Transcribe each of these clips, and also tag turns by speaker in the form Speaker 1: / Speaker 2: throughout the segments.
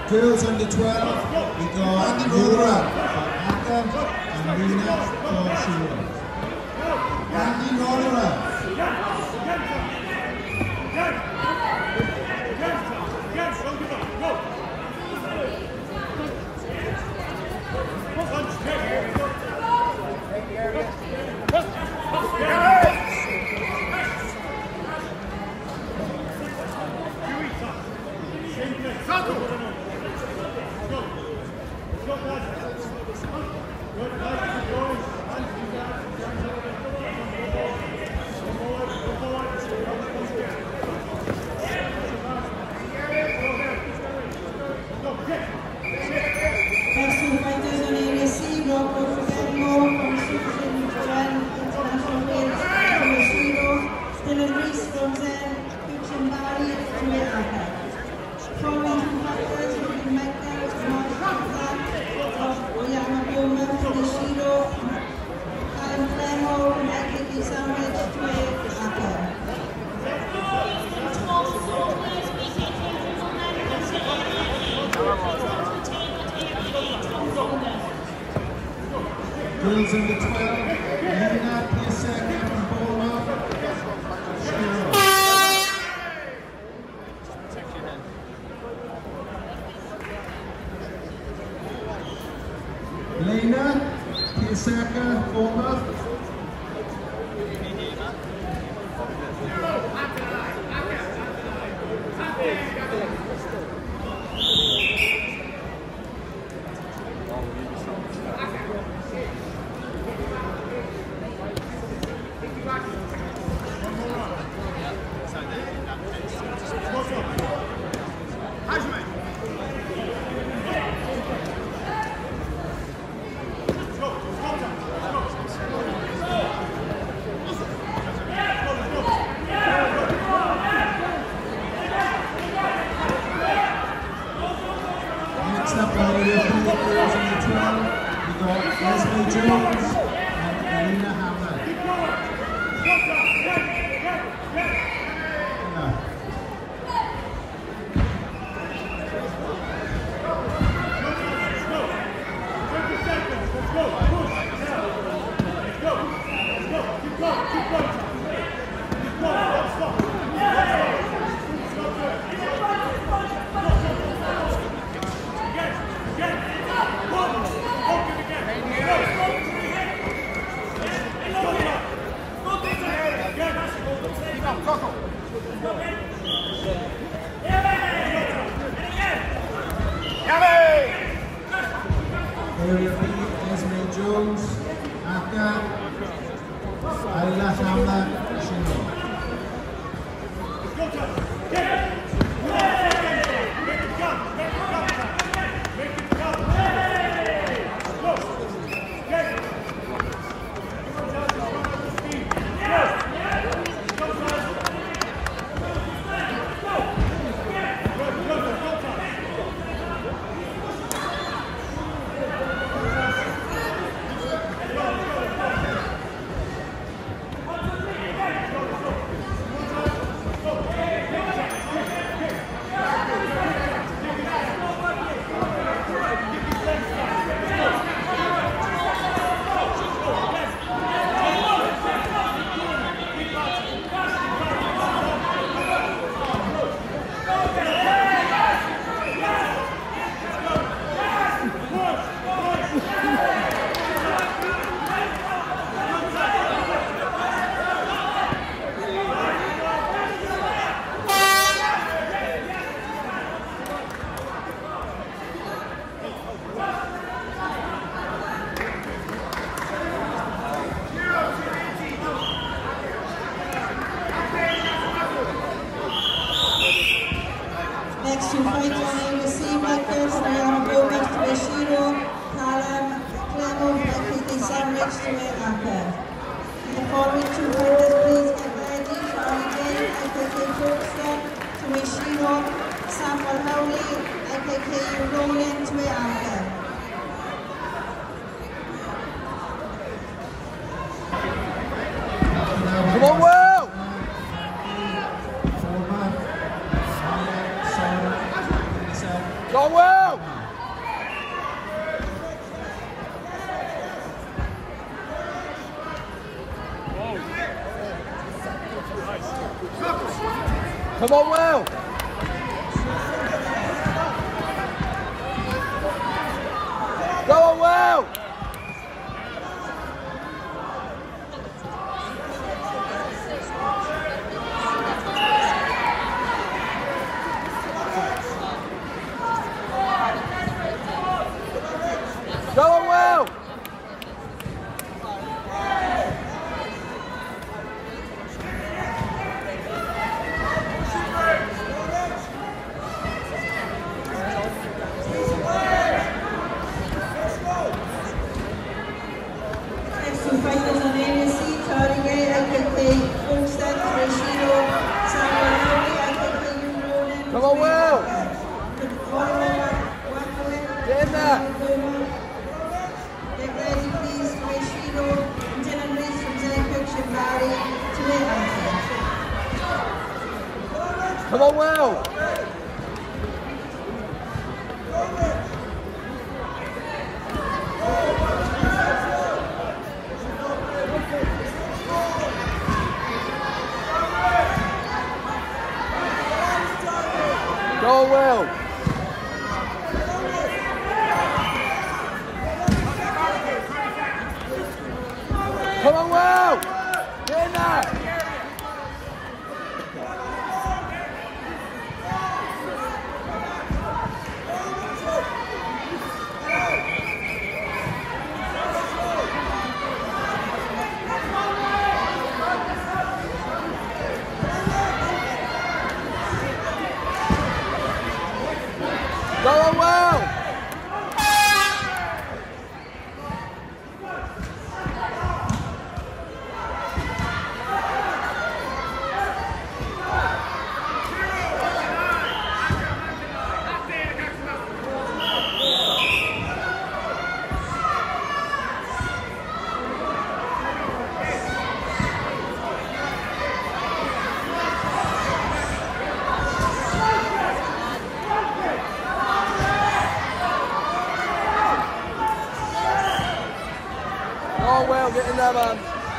Speaker 1: Girls under 12, we got Andy Roller for Adam and Nina for Sheila. Andy Roller. Girls under 12, Lena Piasecka from Bournemouth. Lena Piasecka, Bournemouth. Next up, girls under 12, we got Leslie Jones and Alina Hammer. Area B, Esme Jones, Aka, Ayla Hamla, Shino.
Speaker 2: Next to fight on the sea records, Rihanna Gomez to Ishiro, Callum Clemo, Becky Sandwich to Aka. The following two fighters, please get ready. Charlie Day, IKK Folkestone to Ishiro, Samuel Howley, IKK Roland to Aka.
Speaker 3: Come on, Will! Go, Will! Come on, Will! Go on, Will! Go on, Will! Come on, Will! Get in there!
Speaker 2: Get ready, please, to Ishiro, Lieutenant Reese from Zencook, Shibari, to Atlanta.
Speaker 3: Come on, Will! Go, Will! Come on, Will! Get in there! Go on, Will! Oh, Will, get in there, man.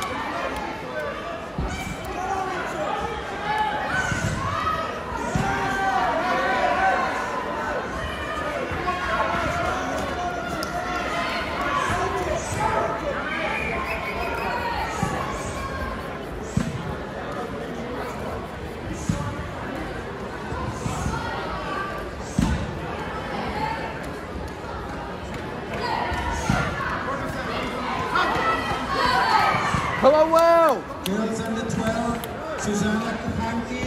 Speaker 3: Come on, Will!
Speaker 1: Girls under 12, Susanna Kapanki.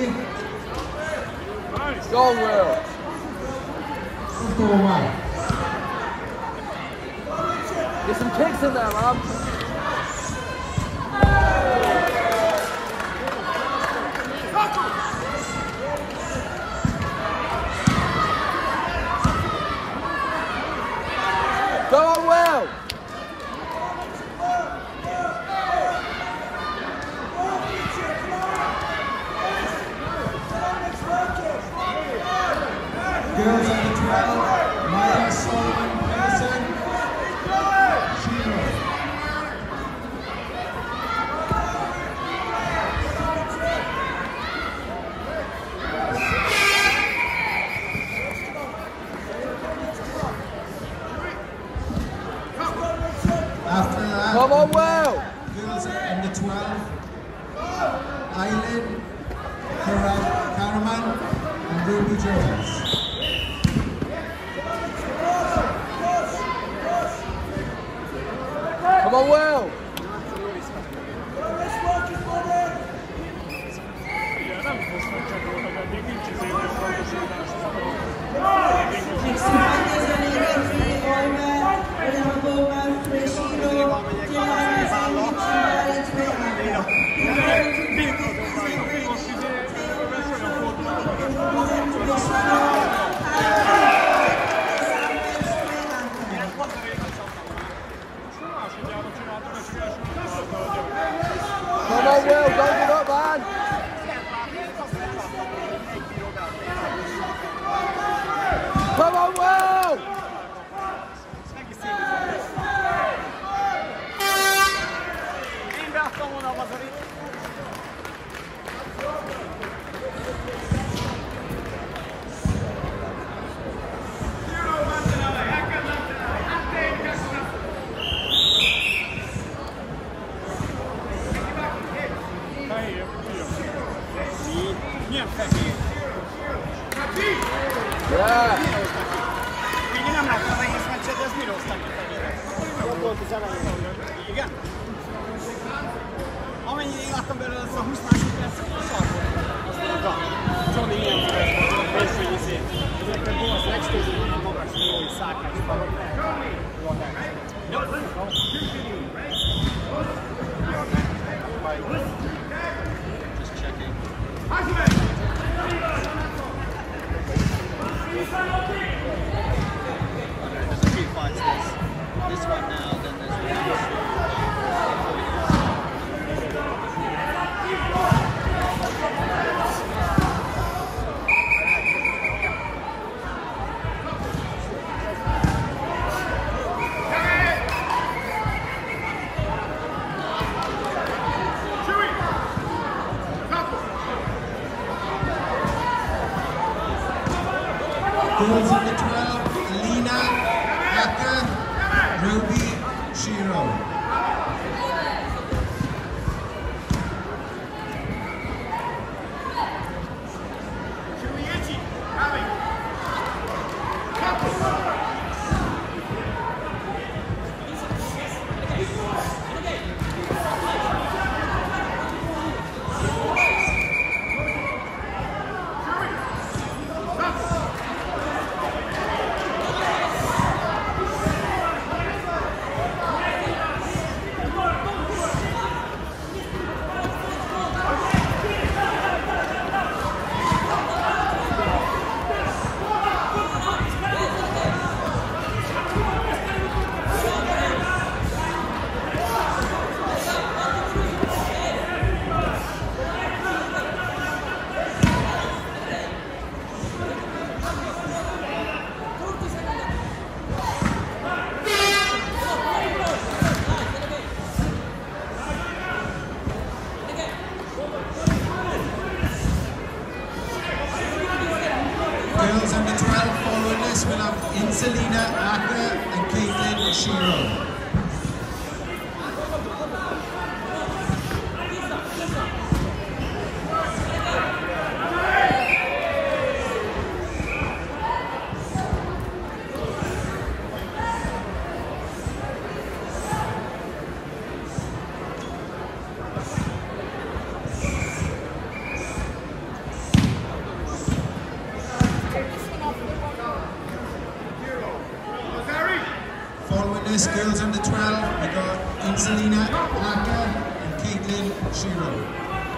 Speaker 3: Go on, Will!
Speaker 1: Forward.
Speaker 3: Get some kicks in there, man. Go on, Will!
Speaker 1: Girls under 12, Maya Solomon Pearson. Shiro. After that,
Speaker 3: Come on, Will!
Speaker 1: girls under 12, Eileen Karaman and Ruby Jones.
Speaker 3: Come on, Will!
Speaker 2: Next to fighters on Adrian Orma, Ramabova, Freshiro, Johanna Zangic, Shibari, to
Speaker 3: Come on, Will, don't give up, man! Come on, Will!
Speaker 4: Quindi non ha fatto in Francia da Smiro sta igen. Amennyire láttam belőle az a 20 másodperc, a sarkon. Azt mondta, Johnny ilyen belső izét. Ezekben az legstőző magas jói szákás. Just checking. There's a few fights. There's this one now, then there's one.
Speaker 1: Girls under 12, Alina, Aka, Ruby, Shiro. Girls under 12 following this will have Inselina, Aka and Caitlin Shiro. Following this, girls under 12, we got Inselina, Aka and Caitlin Shiro.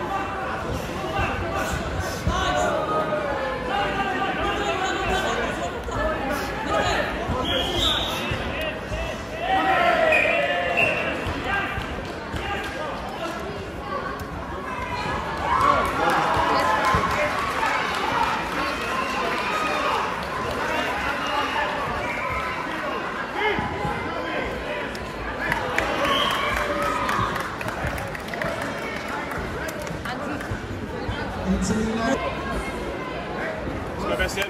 Speaker 1: Inselina.
Speaker 5: C'est la Bastien.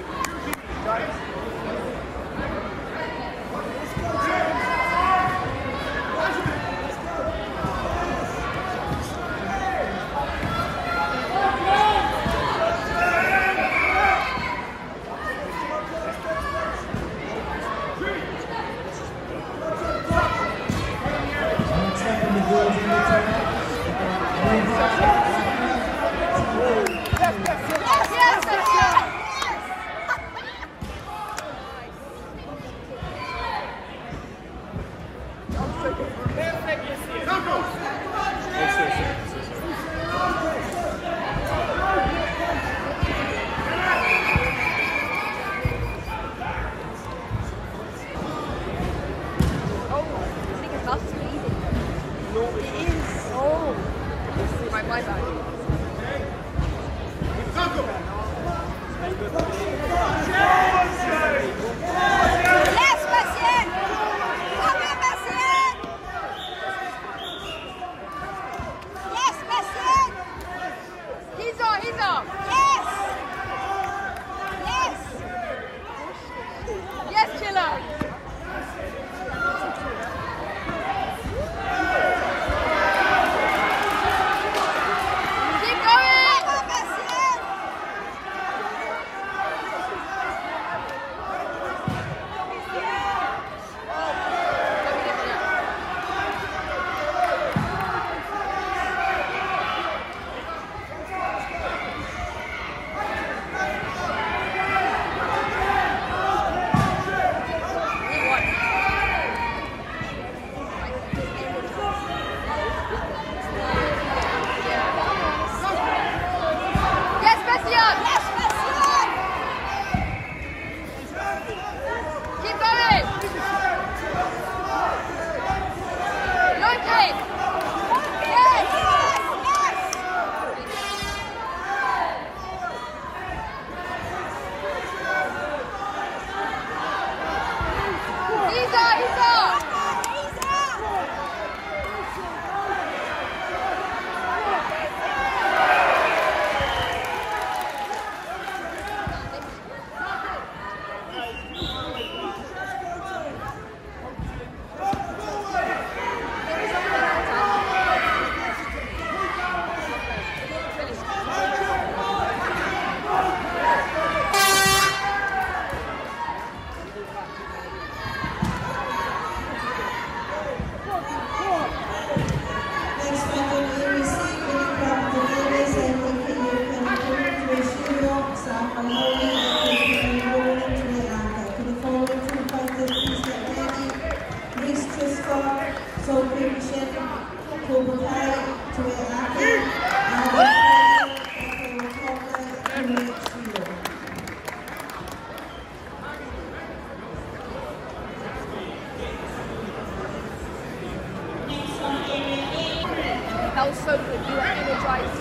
Speaker 6: felt so good. You were energized.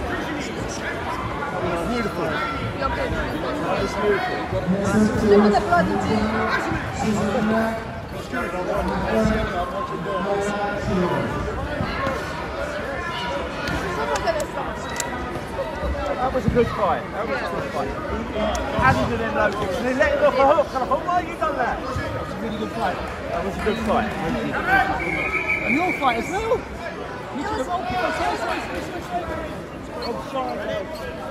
Speaker 3: Beautiful.
Speaker 6: You're good.
Speaker 3: It's beautiful.
Speaker 6: Look at the bloody team.
Speaker 3: That was a good fight. That was a good fight. Added to them low kicks. And they let him off the hook. And I thought, why have you done that? It was a really good fight. That was a good fight. And your fight as well. You took the oh, sorry.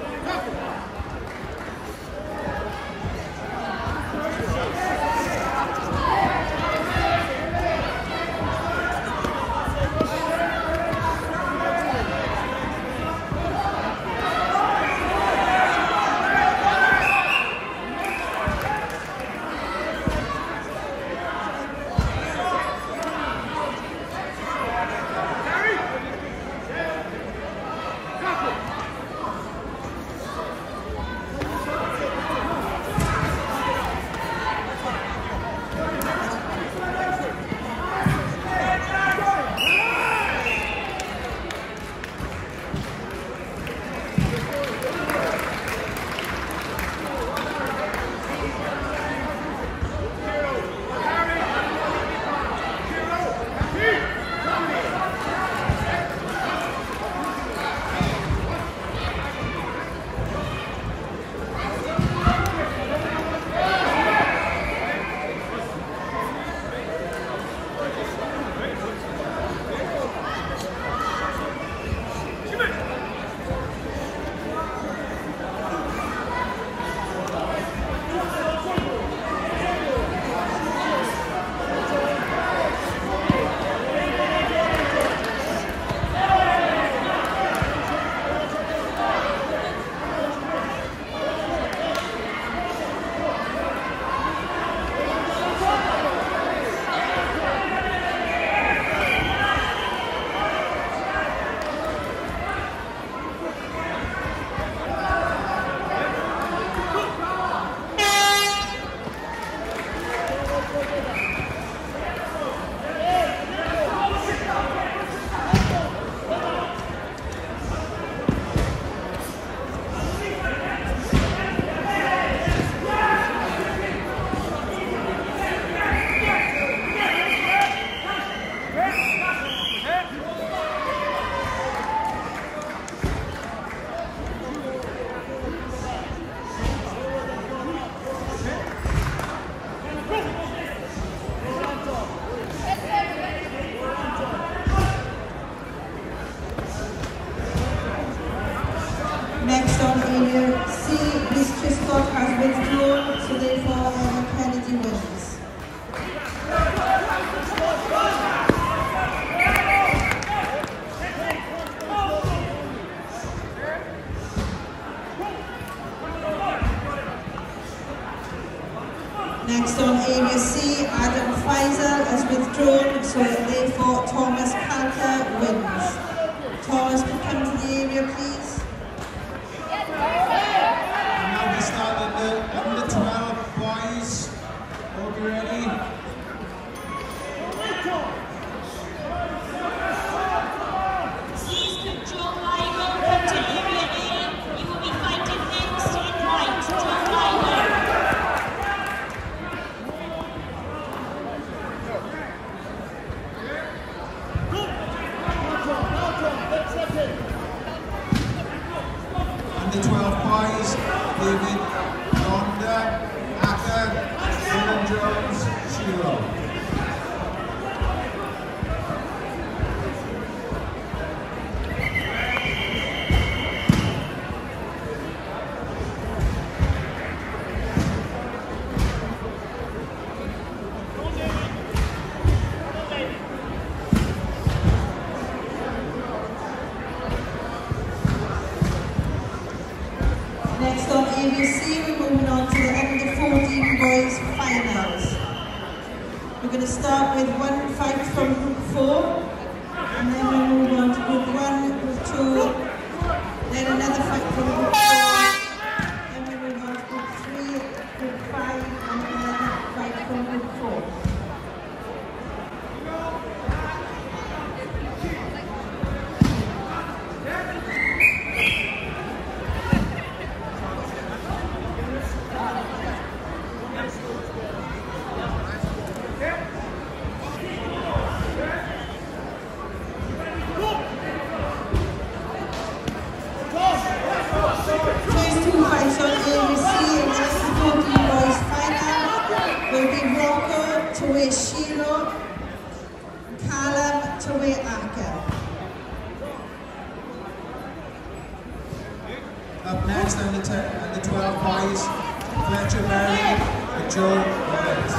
Speaker 2: Next on area C, Miss Triscott has withdrawn, so therefore Emma Kennedy wins. Next on area C, Adam Faisal has withdrawn, so therefore Thomas Kalka wins. Thomas, come to the area, please.
Speaker 1: Now we start the under 12 boys. Hope you're ready.
Speaker 7: Please could Joe Ligo come to area A? You will be fighting next in white. Joe Ligo.
Speaker 1: Under 12 boys, David, Londa, Acker, Dylan Jones, Shiro.
Speaker 2: Next on area C, we're moving on to the under 14 boys finals. We're going to start with one fight from group 4, and then we'll move on to group 1, group 2, then another fight from group 4, then we move on to group 3, group 5, and another fight from group 4.
Speaker 1: Up next on the 12 boys, Fletcher Berry and Joe Roberts.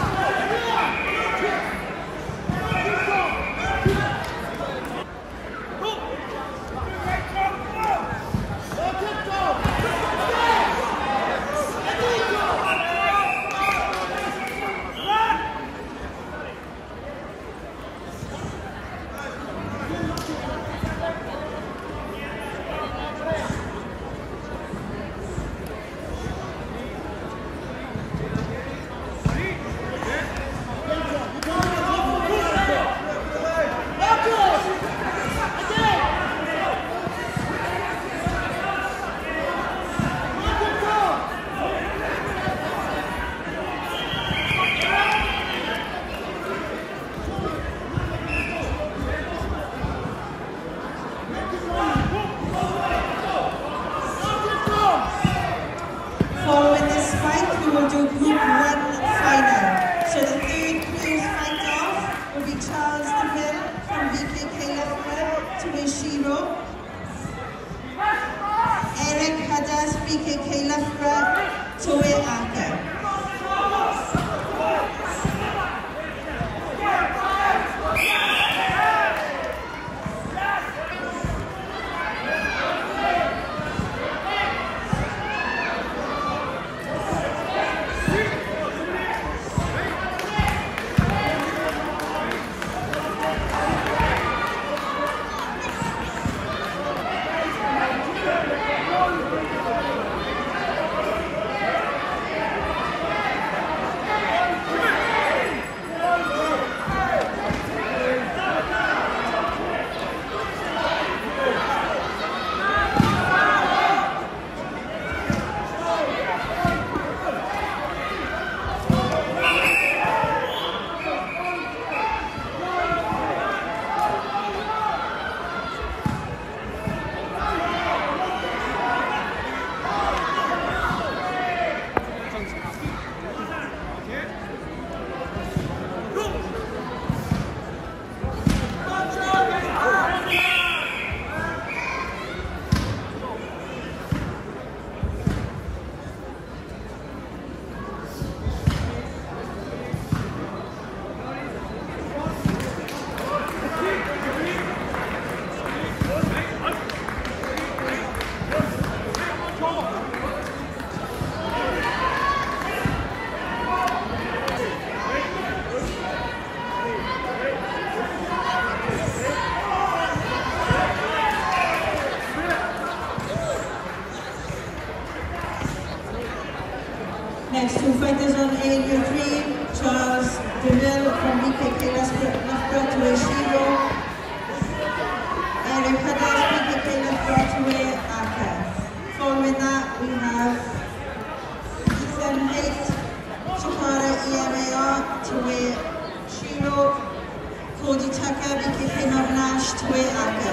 Speaker 2: Following this fight, we will do Group 1 final. So the third players fight off will be Charles DeVille from VKK Loughborough to Ishiro. Eric Hadas, VKK Loughborough to Aka. Next two fighters on area 3, Charles DeVille from VKK Loughborough to Ishiro. Eric Hadas, VKK Loughborough to Aka. Following that, we have Ethan Haight, Shikara EMAR to Ishiro. Cody Tucker, VKK Nash to Aka.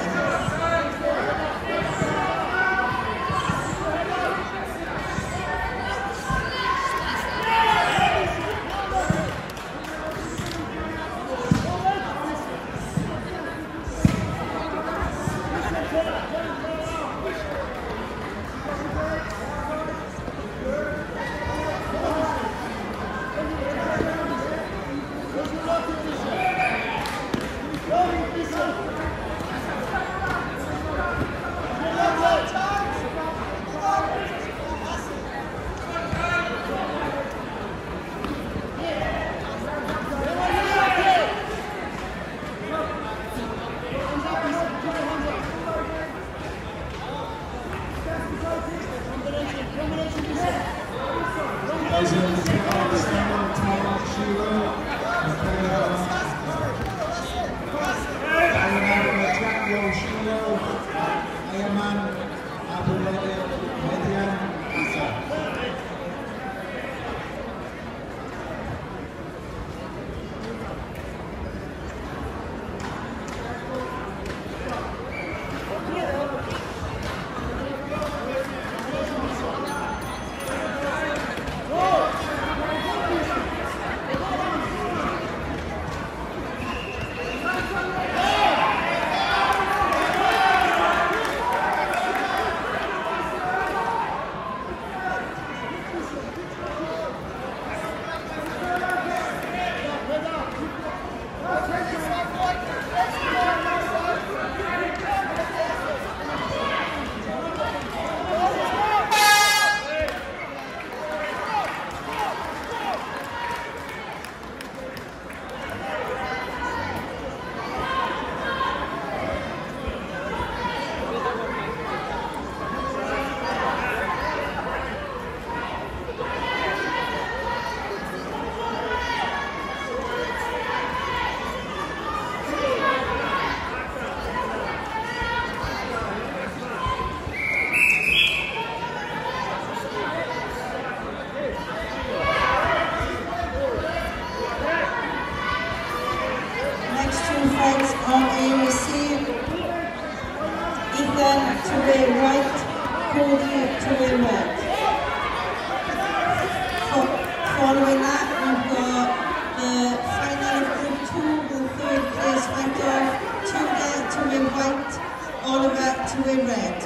Speaker 2: Ethan to wear white, Cody to wear red. Following that, we've got the final of Group 2, the third place fighter, Tudor to wear white, Oliver to wear red.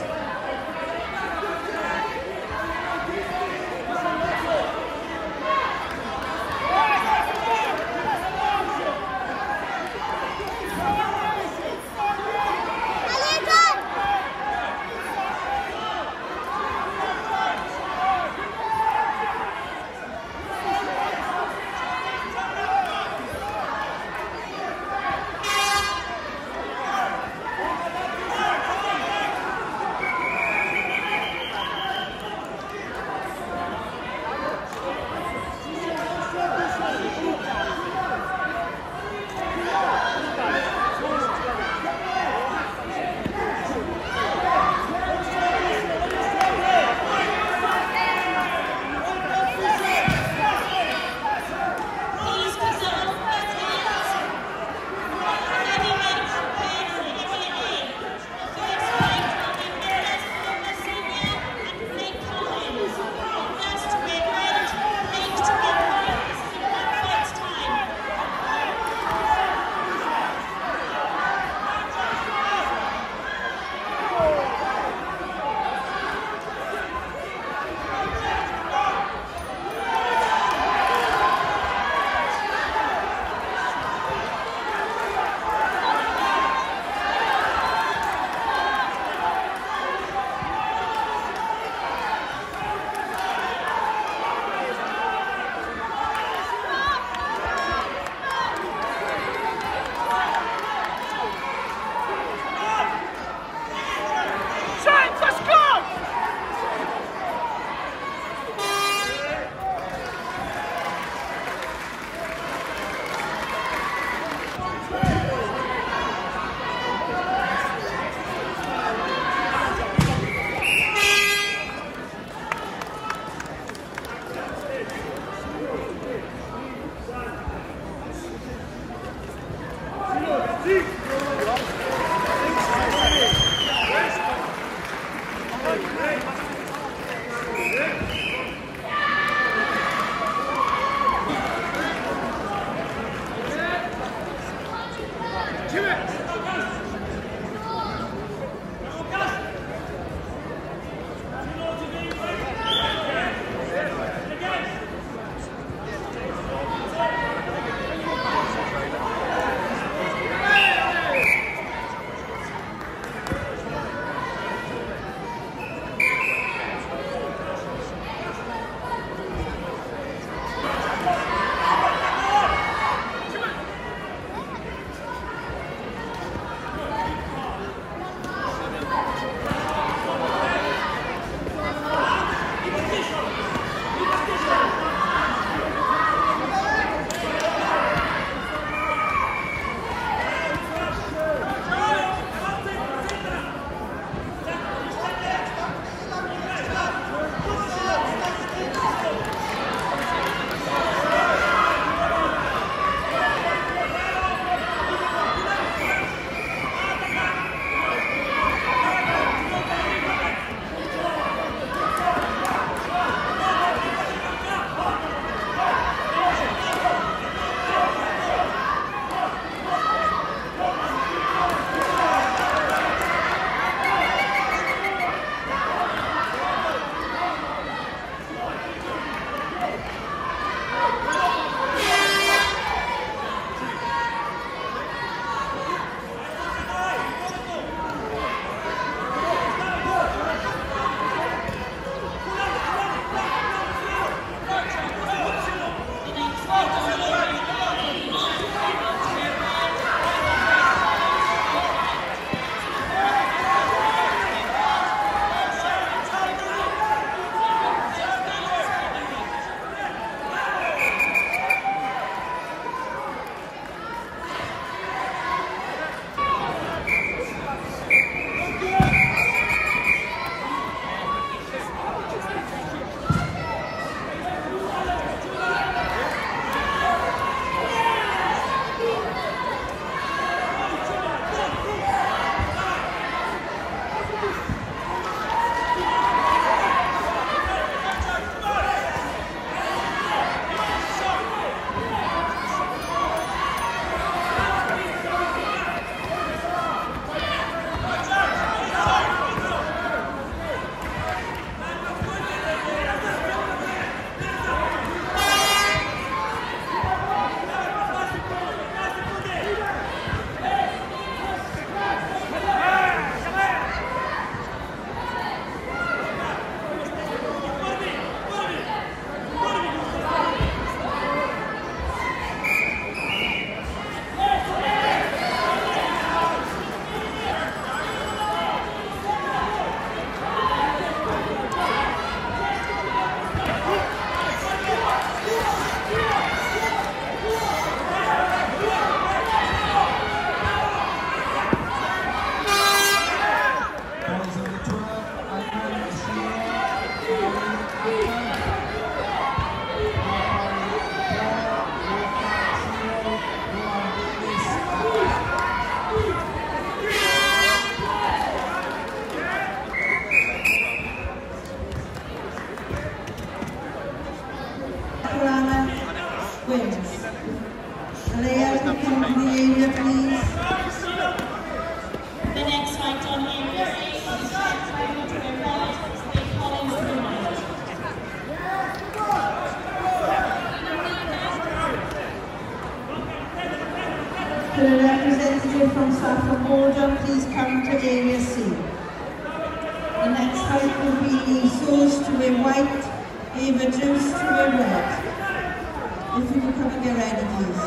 Speaker 2: staff from Oldham, please come to Area C. The next fight will be Soos to a white, Ava Juice to a red. If you can come and get ready, please.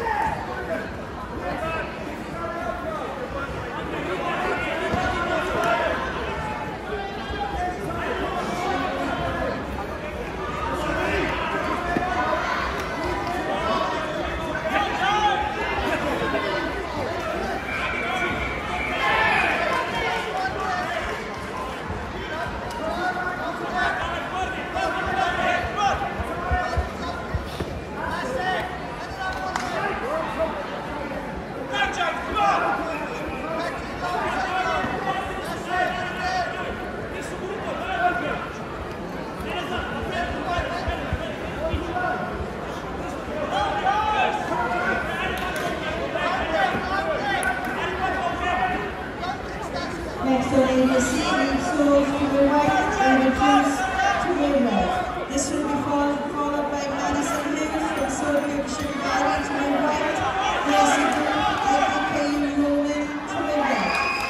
Speaker 2: Next on Area C, Soos to the white, Ava Juice to the red. This will be followed by Madison Hughes from Sophia Shivani to the white, Gracie Group, LDKU Roman to the red.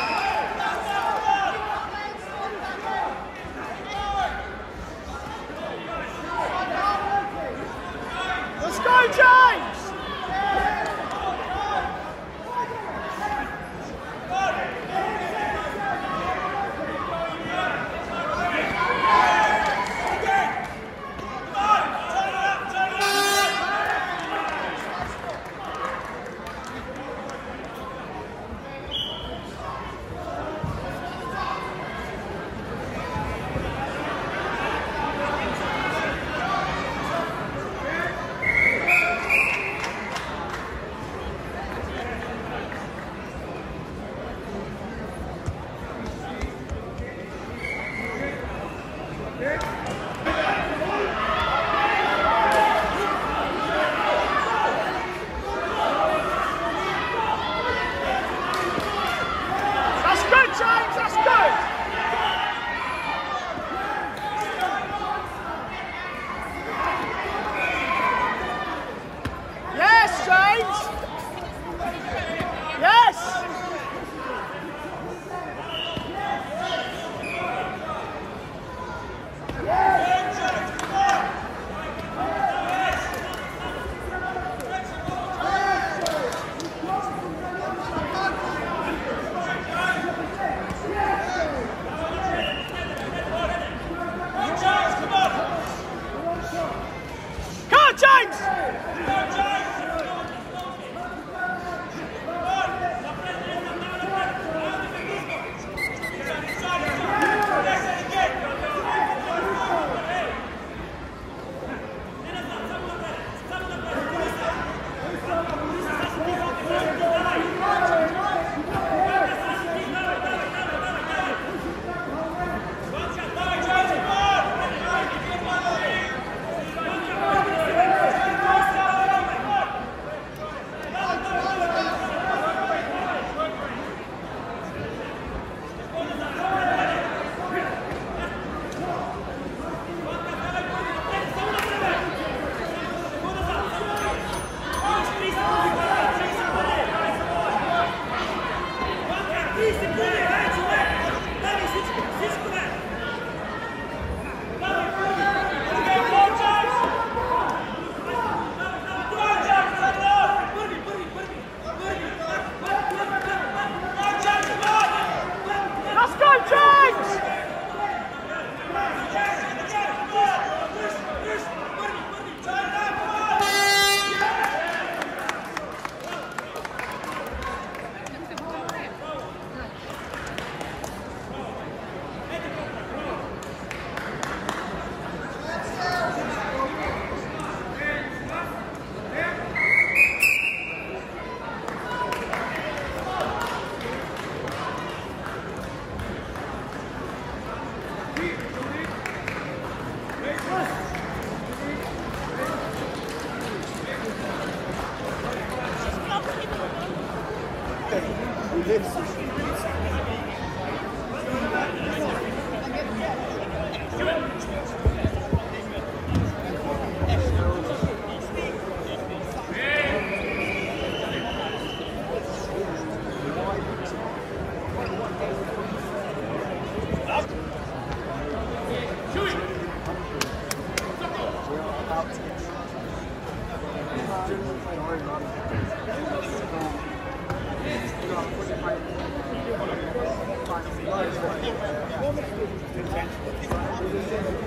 Speaker 3: Let's go, James!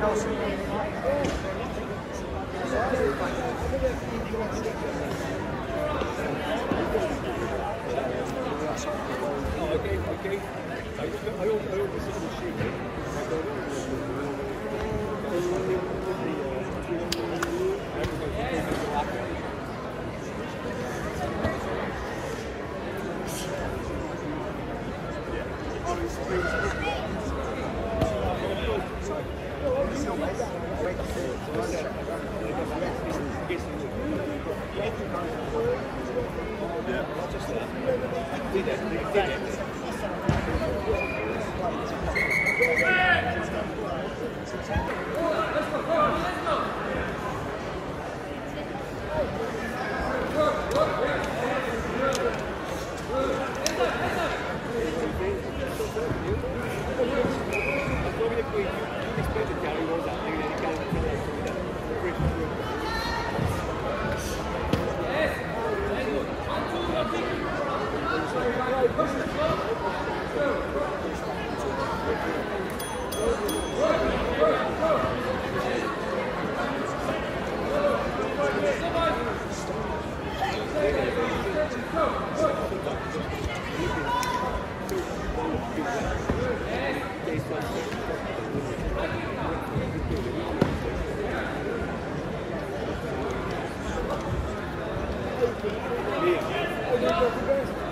Speaker 3: Yeah.